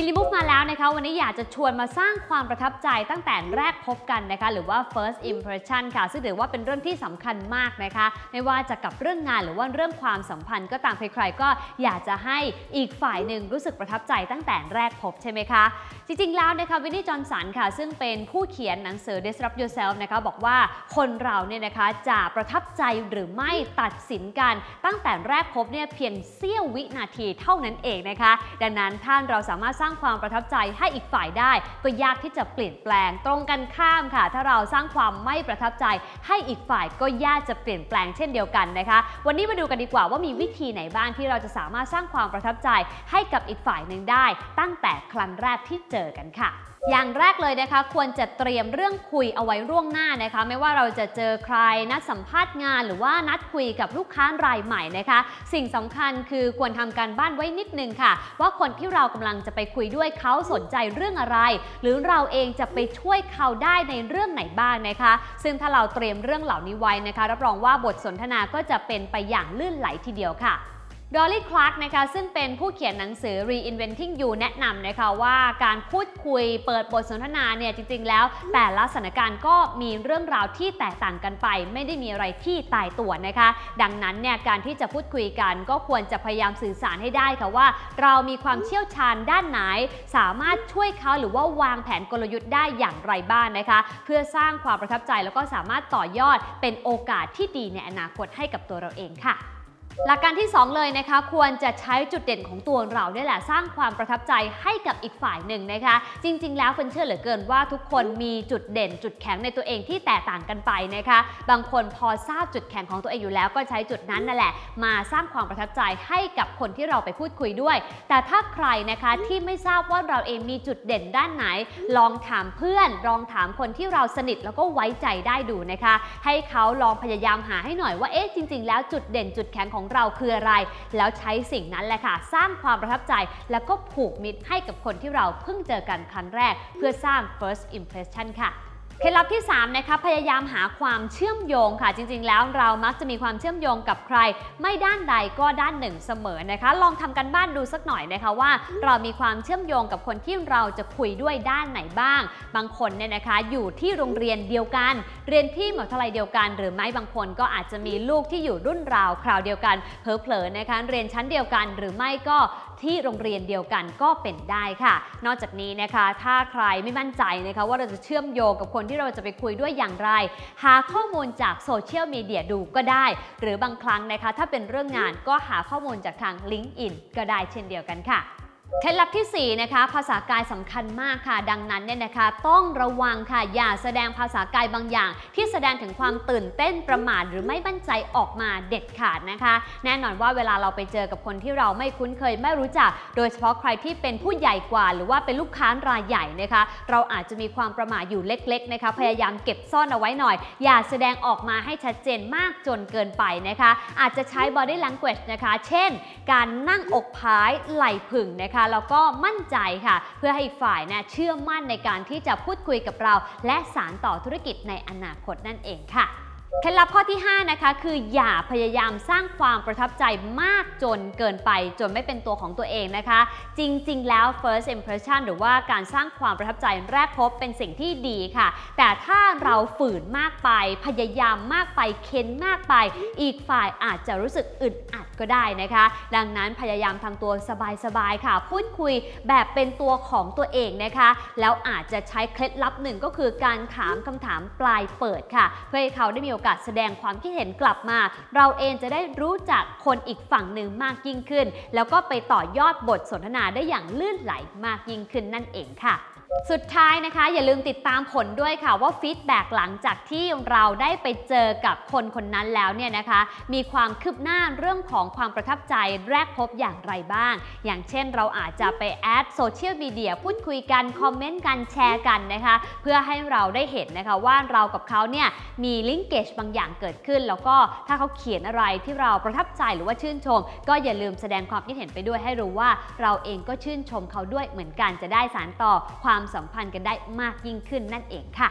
บิลลี่มุกมาแล้วนะคะวันนี้อยากจะชวนมาสร้างความประทับใจตั้งแต่แรกพบกันนะคะหรือว่า first impression ค่ะซึ่งถือว่าเป็นเรื่องที่สำคัญมากนะคะไม่ว่าจะกับเรื่องงานหรือว่าเรื่องความสัมพันธ์ก็ตามใครๆก็อยากจะให้อีกฝ่ายหนึ่งรู้สึกประทับใจตั้งแต่แรกพบใช่ไหมคะจริงๆแล้วนะคะวินนี่ จอห์นสันค่ะซึ่งเป็นผู้เขียนหนังสือ Disrupt Yourself นะคะบอกว่าคนเราเนี่ยนะคะจะประทับใจหรือไม่ตัดสินกันตั้งแต่แรกพบเนี่ยเพียงเสี้ยววินาทีเท่านั้นเองนะคะดังนั้นถ้าเราสามารถสร้างความประทับใจให้อีกฝ่ายได้ก็ยากที่จะเปลี่ยนแปลงตรงกันข้ามค่ะถ้าเราสร้างความไม่ประทับใจให้อีกฝ่ายก็ยากจะเปลี่ยนแปลงเช่นเดียวกันนะคะวันนี้มาดูกันดีกว่าว่ามีวิธีไหนบ้างที่เราจะสามารถสร้างความประทับใจให้กับอีกฝ่ายหนึ่งได้ตั้งแต่ครั้งแรกที่เจอกันค่ะอย่างแรกเลยนะคะควรจะเตรียมเรื่องคุยเอาไว้ล่วงหน้านะคะไม่ว่าเราจะเจอใครนัดสัมภาษณ์งานหรือว่านัดคุยกับลูกค้ารายใหม่นะคะสิ่งสำคัญคือควรทำการบ้านไว้นิดนึงค่ะว่าคนที่เรากำลังจะไปคุยด้วยเขาสนใจเรื่องอะไรหรือเราเองจะไปช่วยเขาได้ในเรื่องไหนบ้างนะคะซึ่งถ้าเราเตรียมเรื่องเหล่านี้ไว้นะคะรับรองว่าบทสนทนาก็จะเป็นไปอย่างลื่นไหลทีเดียวค่ะดอลลี่ คลาร์กนะคะซึ่งเป็นผู้เขียนหนังสือ Reinventing You แนะนำนะคะว่าการพูดคุยเปิดบทสนทนาเนี่ยจริงๆแล้วแต่ละสถานการณ์ก็มีเรื่องราวที่แตกต่างกันไปไม่ได้มีอะไรที่ตายตัวนะคะดังนั้นเนี่ยการที่จะพูดคุยกันก็ควรจะพยายามสื่อสารให้ได้ค่ะว่าเรามีความเชี่ยวชาญด้านไหนสามารถช่วยเขาหรือว่าวางแผนกลยุทธ์ได้อย่างไรบ้างนะคะเพื่อสร้างความประทับใจแล้วก็สามารถต่อยอดเป็นโอกาสที่ดีในอนาคตให้กับตัวเราเองค่ะหลักการที่2เลยนะคะควรจะใช้จุดเด่นของตัวเราเนี่ยแหละสร้างความประทับใจให้กับอีกฝ่ายหนึ่งนะคะจริงๆแล้วเฟิร์นเชื่อเหลือเกินว่าทุกคนมีจุดเด่นจุดแข็งในตัวเองที่แตกต่างกันไปนะคะบางคนพอทราบจุดแข็งของตัวเองอยู่แล้วก็ใช้จุดนั้นนั่นแหละมาสร้างความประทับใจให้กับคนที่เราไปพูดคุยด้วยแต่ถ้าใครนะคะที่ไม่ทราบว่าเราเองมีจุดเด่นด้านไหนลองถามเพื่อนลองถามคนที่เราสนิทแล้วก็ไว้ใจได้ดูนะคะให้เขาลองพยายามหาให้หน่อยว่าจริงๆแล้วจุดเด่นจุดแข็งของเราคืออะไรแล้วใช้สิ่งนั้นแหละค่ะสร้างความประทับใจแล้วก็ผูกมิตรให้กับคนที่เราเพิ่งเจอกันครั้งแรกเพื่อสร้าง first impression ค่ะเคล็ดลับที่3นะคะพยายามหาความเชื่อมโยงค่ะจริงๆแล้วเรามักจะมีความเชื่อมโยงกับใครไม่ด้านใดก็ด้านหนึ่งเสมอนะคะลองทำกันบ้านดูสักหน่อยนะคะว่าเรามีความเชื่อมโยงกับคนที่เราจะคุยด้วยด้านไหนบ้างบางคนเนี่ยนะคะอยู่ที่โรงเรียนเดียวกันเรียนที่มหาวิทยาลัยเดียวกันหรือไม่บางคนก็อาจจะมีลูกที่อยู่รุ่นราวคราวเดียวกันเผลอๆนะคะเรียนชั้นเดียวกันหรือไม่ก็ที่โรงเรียนเดียวกันก็เป็นได้ค่ะนอกจากนี้นะคะถ้าใครไม่มั่นใจนะคะว่าเราจะเชื่อมโยงกับคนที่เราจะไปคุยด้วยอย่างไรหาข้อมูลจากโซเชียลมีเดียดูก็ได้หรือบางครั้งนะคะถ้าเป็นเรื่องงานก็หาข้อมูลจากทาง LinkedIn ก็ได้เช่นเดียวกันค่ะเคล็ดลับที่4นะคะภาษากายสำคัญมากค่ะดังนั้นเนี่ยนะคะต้องระวังค่ะอย่าแสดงภาษากายบางอย่างที่แสดงถึงความตื่นเต้นประหม่าหรือไม่มั่นใจออกมาเด็ดขาดนะคะแน่นอนว่าเวลาเราไปเจอกับคนที่เราไม่คุ้นเคยไม่รู้จักโดยเฉพาะใครที่เป็นผู้ใหญ่กว่าหรือว่าเป็นลูกค้ารายใหญ่นะคะเราอาจจะมีความประหม่าอยู่เล็กๆนะคะพยายามเก็บซ่อนเอาไว้หน่อยอย่าแสดงออกมาให้ชัดเจนมากจนเกินไปนะคะอาจจะใช้ body language นะคะเช่นการนั่งอกพายไหล่ผึ่งนะคะแล้วก็มั่นใจค่ะเพื่อให้อีกฝ่ายเชื่อมั่นในการที่จะพูดคุยกับเราและสานต่อธุรกิจในอนาคตนั่นเองค่ะเคล็ดลับข้อที่5นะคะคืออย่าพยายามสร้างความประทับใจมากจนเกินไปจนไม่เป็นตัวของตัวเองนะคะจริงๆแล้ว first impression หรือว่าการสร้างความประทับใจแรกพบเป็นสิ่งที่ดีค่ะแต่ถ้าเราฝืนมากไปพยายามมากไปเค้นมากไปอีกฝ่ายอาจจะรู้สึกอึดอัดก็ได้นะคะดังนั้นพยายามทำตัวสบายๆค่ะพูดคุยแบบเป็นตัวของตัวเองนะคะแล้วอาจจะใช้เคล็ดลับหนึ่งก็คือการถามคำถามปลายเปิดค่ะเพื่อให้เขาได้มีโอกาสแสดงความคิดเห็นกลับมาเราเองจะได้รู้จักคนอีกฝั่งหนึ่งมากยิ่งขึ้นแล้วก็ไปต่อยอดบทสนทนาได้อย่างลื่นไหลมากยิ่งขึ้นนั่นเองค่ะสุดท้ายนะคะอย่าลืมติดตามผลด้วยค่ะว่าฟีดแบ็กหลังจากที่เราได้ไปเจอกับคนคนนั้นแล้วเนี่ยนะคะมีความคืบหน้าเรื่องของความประทับใจแรกพบอย่างไรบ้างอย่างเช่นเราอาจจะไปแอดโซเชียลมีเดียพูดคุยกันคอมเมนต์กันแชร์กันนะคะเพื่อให้เราได้เห็นนะคะว่าเรากับเขาเนี่ยมีลิงก์เกจบางอย่างเกิดขึ้นแล้วก็ถ้าเขาเขียนอะไรที่เราประทับใจหรือว่าชื่นชมก็อย่าลืมแสดงความคิดเห็นไปด้วยให้รู้ว่าเราเองก็ชื่นชมเขาด้วยเหมือนกันจะได้สานต่อความสัมพันธ์กันได้มากยิ่งขึ้นนั่นเองค่ะ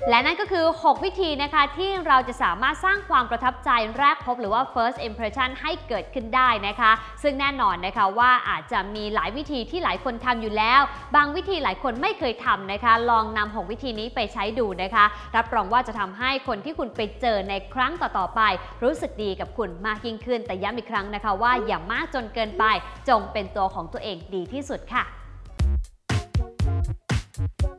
และนั่นก็คือ 6 วิธีนะคะที่เราจะสามารถสร้างความประทับใจแรกพบหรือว่า first impression ให้เกิดขึ้นได้นะคะซึ่งแน่นอนนะคะว่าอาจจะมีหลายวิธีที่หลายคนทำอยู่แล้วบางวิธีหลายคนไม่เคยทำนะคะลองนำ6 วิธีนี้ไปใช้ดูนะคะรับรองว่าจะทำให้คนที่คุณไปเจอในครั้งต่อๆไปรู้สึกดีกับคุณมากยิ่งขึ้นแต่ย้ำอีกครั้งนะคะว่าอย่ามากจนเกินไปจงเป็นตัวของตัวเองดีที่สุดค่ะ